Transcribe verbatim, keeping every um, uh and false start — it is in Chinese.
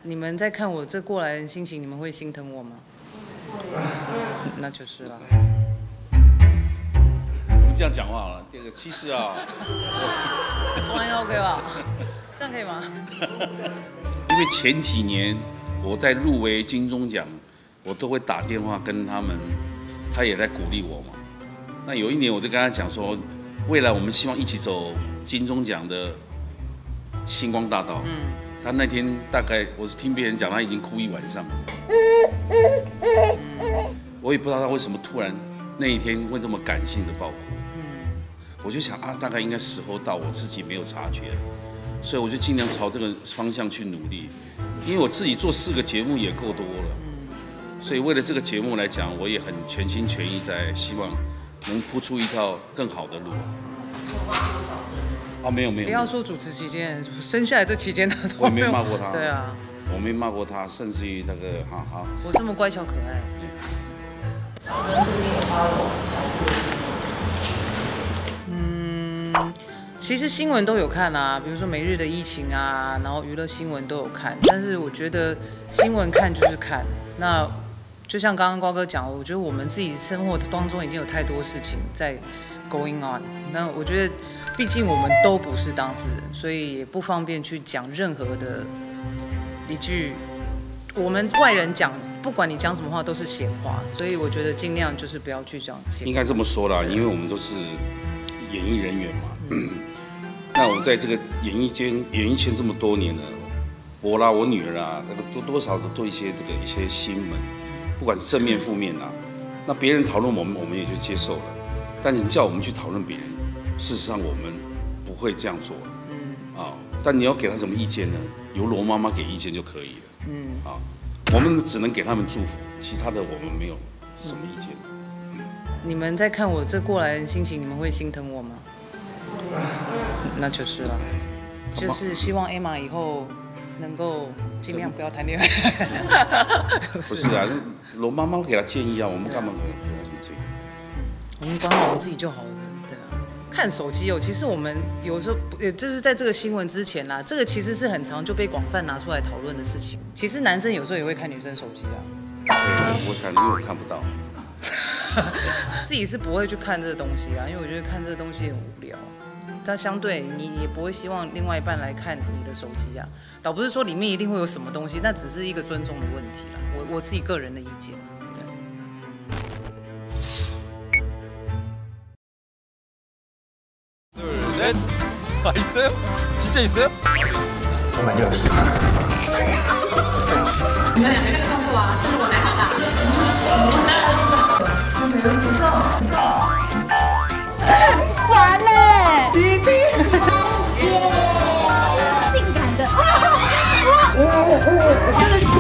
你们在看我这过来的心情，你们会心疼我吗？那就是了。 我们这样讲话好了，这个其实啊， 这光应该 OK 吧？这样可以吗？ 因为前几年我在入围金钟奖，我都会打电话跟他们，他也在鼓励我嘛。那有一年我就跟他讲说，未来我们希望一起走金钟奖的星光大道。嗯。他那天大概我是听别人讲，他已经哭一晚上。我也不知道他为什么突然那一天会这么感性的爆哭。我就想啊，大概应该时候到，我自己没有察觉，所以我就尽量朝这个方向去努力。因为我自己做四个节目也够多了，所以为了这个节目来讲，我也很全心全意在希望能铺出一条更好的路。啊，没有没有， 不要说主持期间，生下来这期间他都我没骂过他。 对啊， 我没骂过他，甚至于那个哈哈， 我这么乖巧可爱。嗯，其实新闻都有看啊，比如说每日的疫情啊，然后娱乐新闻都有看。但是我觉得新闻看就是看，那就像刚刚瓜哥讲，我觉得我们自己生活当中已经有太多事情在 going on。那我觉得。毕竟我们都不是当事人，所以也不方便去讲任何的一句我们外人讲，不管你讲什么话都是闲话，所以我觉得尽量就是不要去讲闲话。 应该这么说啦，因为我们都是演艺人员嘛。嗯、那我们在这个演艺圈、演艺圈这么多年了，我啦、我女儿啊，那个多多少少都做一些这个一些新闻，不管是正面负面啊，那别人讨论我们，我们也就接受了。但是你叫我们去讨论别人。事实上，我们不会这样做，嗯，啊，但你要给他什么意见呢？由罗妈妈给意见就可以了，嗯，啊，我们只能给他们祝福，其他的我们没有什么意见。嗯、 你们在看我这过来的心情，你们会心疼我吗？那就是了，就是希望 Emma 以后能够尽量不要谈恋爱。 不是啊，罗妈妈给他建议啊，我们干嘛给他什么建议？ 我们管好我们自己就好了。看手机哦，其实我们有时候也就是在这个新闻之前啦，这个其实是很常就被广泛拿出来讨论的事情。其实男生有时候也会看女生手机啊。 对，我看，因为我看不到。 自己是不会去看这个东西啊，因为我觉得看这个东西很无聊。但相对你也不会希望另外一半来看你的手机啊，倒不是说里面一定会有什么东西，那只是一个尊重的问题啦。我我自己个人的意见。 아 있어요? 진짜 있어요? 我买六十，就生气。你们两个那个动作啊，是我来好大。 完嘞！已经。耶！性感的。哇！真的是。